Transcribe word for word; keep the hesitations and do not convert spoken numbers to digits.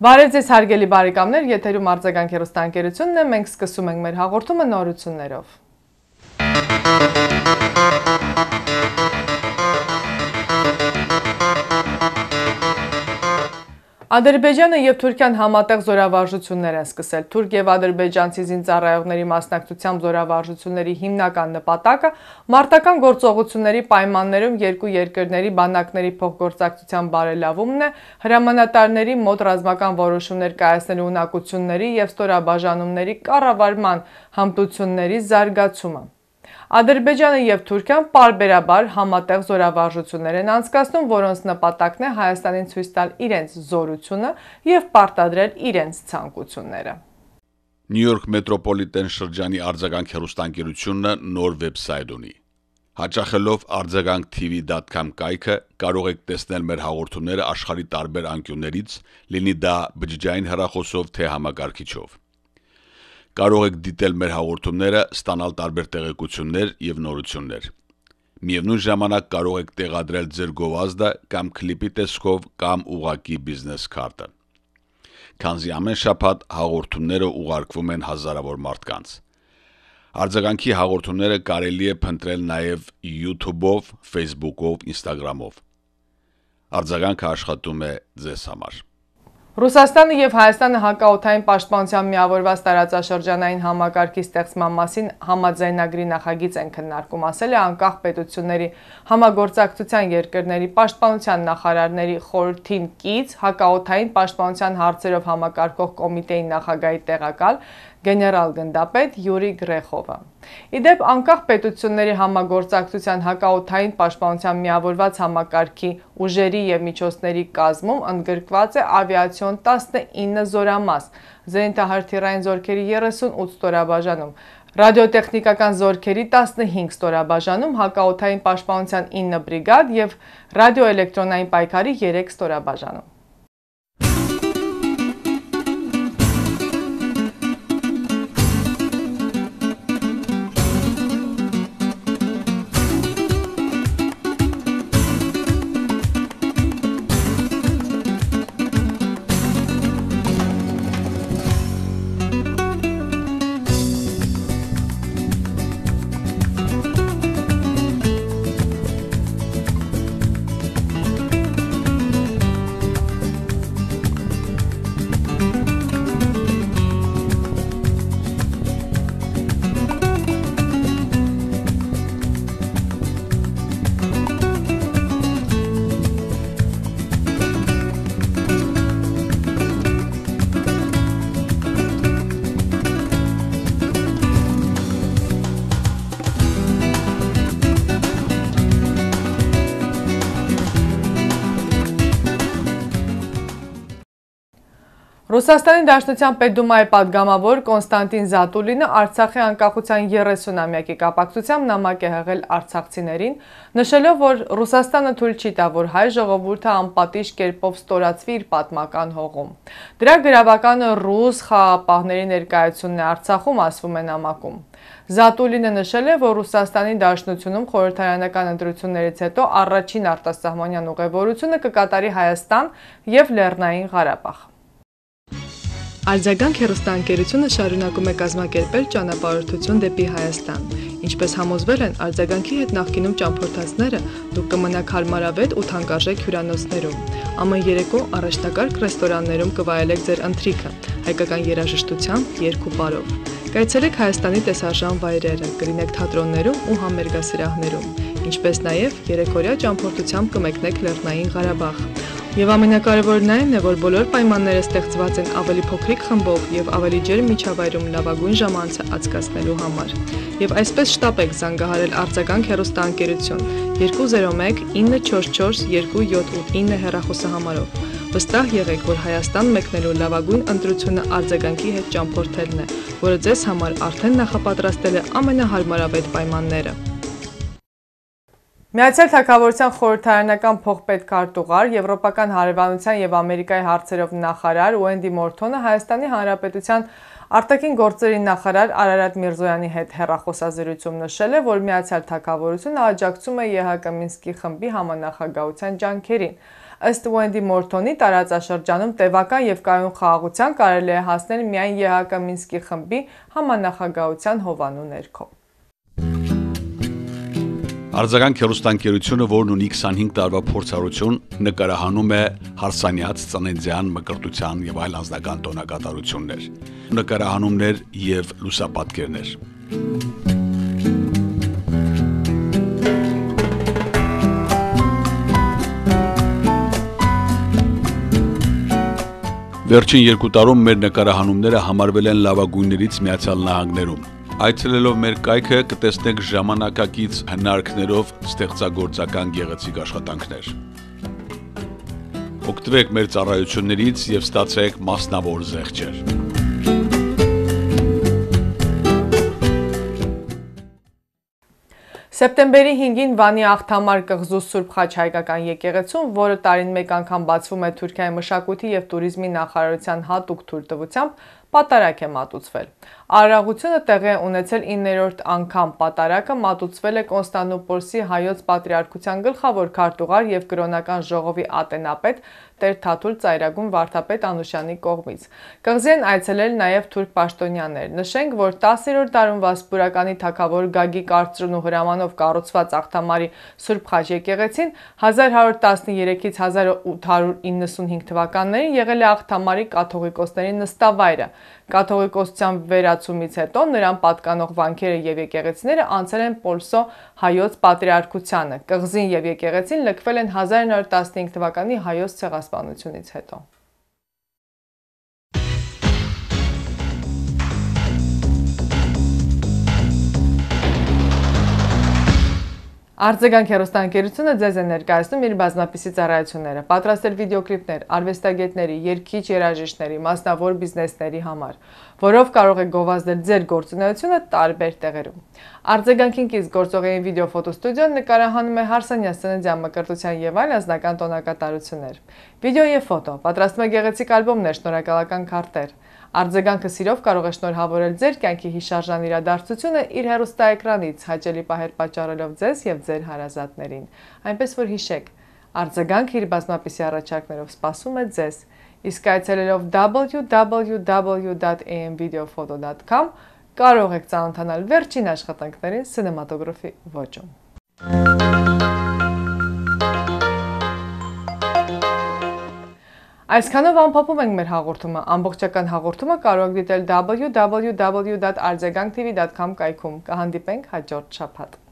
Բարև ձեզ հարգելի բարեկամներ, եթերում արձագանք հեռուստաընկերությունն է, մենք սկսում ենք մեր հաղորդումը նորություններով։ Ադրբեջանը և Թուրքիան համատեղ զորավարժություններ են սկսել։ Թուրք և ադրբեջանցի զինծառայողների մասնակցությամբ զորավարժությունների հիմնական նպատակը մարտական գործողությունների պայմաններում երկու երկրների բանակների փոխգործակցության բարելավումն է, հրամանատարների մոտ ռազմական որոշումներ կայացնելու ունակությունների և ստորաբաժանումների կառավարման հմտությունների զարգացումը։ Ադրբեջանը և Թուրքիան պարբերաբար համատեղ զորավարժություններ են անցկացնում, որոնց նպատակն է Հայաստանին ցույց տալ իրենց զորությունը և պարտադրել իրենց ցանկությունները։ Նյու Յորք մետրոպոլիտեն շրջանի արձագանք հեռուստաընկերությունը նոր վեբսայթ ունի։ Հաճախելով արձագանք T V dot com կայքը կարող եք տեսնել մեր հաղորդումները աշխարհի տարբեր անկյուններից, լինի դա բջջային հեռախոսով թե համակարգիչով։ Կարող եք դիտել մեր հաղորդումները, ստանալ տարբեր տեղեկություններ և նորություններ։ Միևնույն ժամանակ կարող եք տեղադրել ձեր գովազդը կամ քլիպի տեսքով կամ ուղղակի բիզնես քարտը։ Քանզի ամեն շաբաթ հաղորդումները ուղարկվում են հազարավոր մարդկանց։ Արձագանքի հաղորդումները կարելի է փնտրել նաև YouTube-ով, Facebook-ով, Instagram-ով։ Արձագանքը աշխատում է ձեզ համար։ Ռուսաստանը և Հայաստանը հակաօդային պաշտպանության միավորված տարածաշրջանային համակարգի ստեղծման մասին համաձայնագրի նախագիծ են քննարկում, ասել է անկախ պետությունների համագործակցության երկրների պաշտպանության նախարարների խորհրդին կից հակաօդային պաշտպանության հարցերով համակարգող կոմիտեի նախագահի տեղակալ գեներալ-գնդապետ Յուրի Գրեխովը։ Իդեպ անկախ պետությունների համագործակցության հակաօդային պաշտպանության միավորված համակարգի ուժերի և միջոցների կազմում ընդգրկված է ավիացիոն տասնինը զորամաս, զենիթահրթիռային զորքերի երեսունութ ստորաբաժանում, ռադիոտեխնիկական զորքերի տասնհինգ ստորաբաժանում, հակաօդային պաշտպանության ինը բրիգադ և ռադիոէլեկտրոնային պայքարի երեք ստորաբաժանում։ Ռուսաստանի Դաշնության Պետդումայի պատգամավոր Կոնստանտին Զատուլինը Արցախի անկախության երեսունամյակի կապակցությամբ նամակ է հղել արցախցիներին, նշելով, որ Ռուսաստանը թույլ չի տա, որ հայ ժողովուրդը անպատիժ կերպով ստորացվի իր պատմական հողում։ Դրա գրավականը ռուս խաղաղապահների ներկայությունն է Արցախում, ասվում է նամակում։ Զատուլինը նշել է, որ Ռուսաստանի Դաշնությունում խորհրդարանական ընտրություններից հետո առաջին արտասահմանյան ուղևորությունը կկատարի Հայաստան և Լեռնային Ղարաբաղ։ Արձագանք հեռուստաընկերությունը շարունակում է կազմակերպել ճանապարհորդություն դեպի Հայաստան։ Ինչպես համոզվել են արձագանքի հետ նախկինում ճամփորդածները, դուք կմնաք հարմարավետ ու թանկարժեք հյուրանոցներում։ Ամեն երեկո առաջնակարգ ռեստորաններում կվայելեք ձեր ընթրիքը, հայկական երաժշտությամբ, երգ ու պարով։ Կայցելեք Հայաստանի տեսարժան վայրերը, կլինեք թատրոններում ու համերգասրահներում, ինչպես նաև երեկօրյա ճամփորդությամբ կմեկնեք Լեռնային Ղարաբաղ։ Եվ ամենակարևորն այն է, որ բոլոր պայմանները ստեղծված են ավելի փոքրիկ խմբով և ավելի ջերմ միջավայրում լավագույն ժամանցը անցկացնելու համար։ Եվ այսպես շտապեք զանգահարել արձագանք հեռուստաընկերություն երկու զիրո մեկ ինը չորս չորս երկու յոթ ութ ինը հեռախոսահամարով։ Վստահ եղեք, որ Հայաստան մեկնելու լավագույն ընտրությունը արձագանքի հետ ճամփորդելն է, որը ձեզ համար արդեն նախապատրաստել է ամենահարմարավետ պայմանները։ Միացյալ Թագավորության խորհրդարանական փոխպետքարտուղար, Եվրոպական հարևանության եւ Ամերիկայի հարցերով նախարար Ուենդի Մորթոնը Հայաստանի Հանրապետության արտաքին գործերի նախարար Արարատ Միրզոյանի հետ հեռախոսազրույցում նշել է, որ Միացյալ Թագավորությունը աջակցում է ԵՀԿ Մինսկի խմբի համանախագահության ջանքերին։ Ըստ Ուենդի Մորթոնի, տարածաշրջանում տևական եւ կայուն խաղաղության կարելի է հասնել միայն ԵՀԿ Մինսկի խմբի համանախագահության հովանու ներքո։ Արձագանք հեռուստաընկերությունը, որն ունի քսանհինգ տարվա փորձառություն, նկարահանում է հարսանյաց, ծննդյան, մկրտության եւ այլ անձնական տոնակատարություններ, նկարահանումներ եւ լուսապատկերներ։ Վերջին երկու տարում մեր նկարահանումները համարվել են լավագույններից Միացյալ Նահանգներում։ Այցելելով մեր կայքը կտեսնեք ժամանակակից հնարքներով ստեղծագործական գեղեցիկ աշխատանքներ։ Օգտվեք մեր ծառայություններից եւ ստացեք մասնավոր զեղչեր։ Սեպտեմբերի հինգին Վանի Աղթամար կղզու Սուրբ Խաչ հայկական եկեղեցում, որը տարին մեկ անգամ բացվում է Թուրքիայի մշակույթի եւ туриզմի նախարարության հատուկ թույլտվությամբ, պատարակ է մատուցվել։ Արարողությունը տեղի է ունեցել իններորդ անգամ պատարակը մատուցվել է Կոնստանդնուպոլսի հայոց պատրիարքության գլխավոր քարտուղար եւ կրոնական ժողովի ատենապետ Տեր Թաթուլ Ծայրագուն Վարդապետ Անուշյանի կողմից։ Կղզին այցելել նաեւ թուրք պաշտոնյաներ։ Նշենք, որ տասերորդ տարում Վասպուրականի թագավոր Գագիկ Արծրունու հրամանով կառուցված Աղթամարի Սուրբ Խաչ եկեղեցին հազար հարյուր տասներեքից հազար ութ հարյուր իննսունհինգ թվականներին եղել է Աղթամարի կաթողիկոսների նստավայրը։ Կաթողիկոսության վերացումից հետո նրան պատկանող վանքերը եւ եկեղեցիները անցել են Պոլսո հայոց պատրիարքությանը։ Կղզին եւ եկեղեցին լքվել են հազար նորը տասնհինգ թվականի հայոց ցեղասպանությունից հետո։ Արձագանք հեռուստաընկերությունը ձեզ է ներկայացնում իր բազմապիսի ծառայությունները, պատրաստել վիդեոկլիպներ արվեստագետների, երգիչ երաժիշտների, մասնավոր բիզնեսների համար, որով կարող եք գովազդել ձեր գործունեությունը տարբեր տեղերում։ Արձագանքին կից գործողային վիդեոֆոտոստուդիոն նկարահանում է հարսանյաց ծննդյան մկրտության եւ այլ անձնական տոնակատարություններ։ Վիդեո եւ ֆոտո, պատրաստում է գեղեցիկ ալբոմներ, շնորհակալական քարտեր։ Արձագանքը սիրով կարող է շնորհավորել ձեր կյանքի հիշարժան իրադարձությունը իր հեռուստաէկրանից, հաճելի պահեր պատճառելով ձեզ եւ ձեր հարազատներին։ Այնպես որ հիշեք, Արձագանքը իր բազմապիսի առաջարկներով սպասում է ձեզ։ Իսկ այցելելով w w w dot a m video photo dot com կարող եք ծանոթանալ վերջին աշխատանքներին սինեմատոգրաֆի ոճում։ Այսքանով ամփոփում ենք մեր հաղորդումը։ Ամբողջական հաղորդումը կարող եք դիտել w w w dot արձագանք t v dot com կայքում։ Կհանդիպենք հաջորդ շաբաթ։